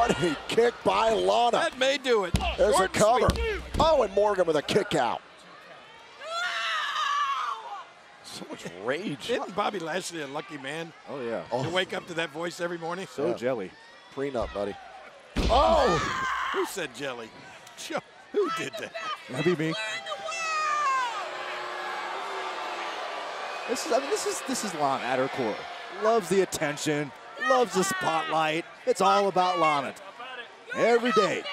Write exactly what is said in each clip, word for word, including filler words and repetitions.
What a kick by Lana. That may do it. There's Short a cover. sweep. Oh, and Morgan with a kick out. So much rage. Isn't Bobby Lashley a lucky man? Oh, yeah. Oh. To wake up to that voice every morning? So Yeah. jelly. Prenup, buddy. Oh! Who said jelly? Who did that? That'd be me. This is, I mean, this is, this is Lana at her core. Loves the attention, loves the spotlight. It's all about Lana. Every day.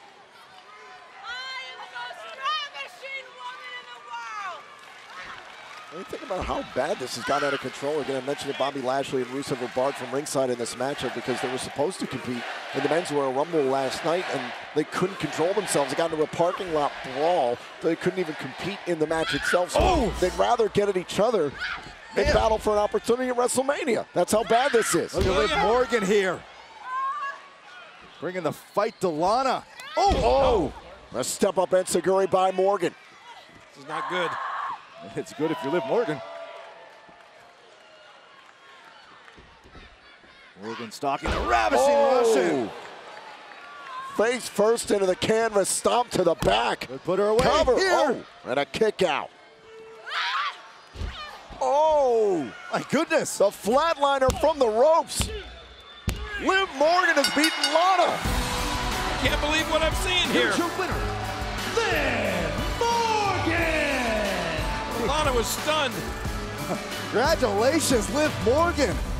When you think about how bad this has gotten out of control, again, I mentioned that Bobby Lashley and Rusev were barred from ringside in this matchup because they were supposed to compete in the Men's Royal Rumble last night, and they couldn't control themselves. They got into a parking lot brawl, so they couldn't even compete in the match itself. So oh. they'd rather get at each other and Man. battle for an opportunity at WrestleMania. That's how bad this is. Look at Liv Morgan here. Bringing the fight to Lana. Oh! oh. A step-up enziguri by Morgan. This is not good. It's good if you Liv Morgan. Morgan stalking the ravishing Oh. Russian. Face first into the canvas, stomp to the back. They put her away. Cover, Here. oh, and a kick out. Oh, My goodness. the flatliner from the ropes. Liv Morgan has beaten Lana. Can't believe what I'm seeing here. Here's your winner, Liv Morgan! Lana was stunned. Congratulations, Liv Morgan.